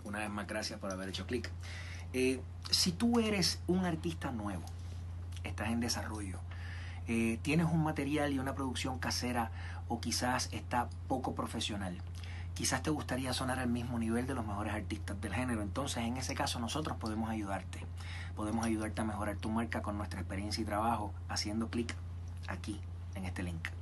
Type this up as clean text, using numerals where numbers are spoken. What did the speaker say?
Una vez más, gracias por haber hecho clic. Si tú eres un artista nuevo, estás en desarrollo, tienes un material y una producción casera o quizás está poco profesional, quizás te gustaría sonar al mismo nivel de los mejores artistas del género, entonces en ese caso nosotros podemos ayudarte. Podemos ayudarte a mejorar tu marca con nuestra experiencia y trabajo haciendo clic aquí en este link.